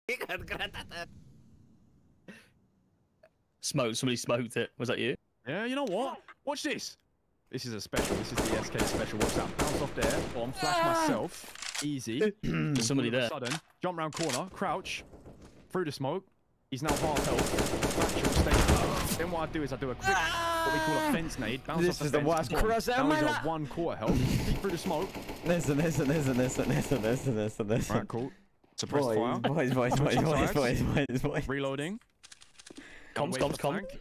Smoke. Somebody smoked it. Was that you? Yeah, you know what? Watch this. This is a special. This is the SK special. Watch that. Bounce off there. Bomb. Flash myself. Easy. There's somebody there. Sudden. Jump round corner. Crouch. Through the smoke. He's now half health. Fracture. Stay. Then what I do is I do a quick, what we call a fence nade. Bounce This off is the the fence. worst cross ever. Now he's at 1/4 health. Peek through the smoke. Listen. Right, cool. Suppressed fire. Boys. Reloading. Comms. Flank.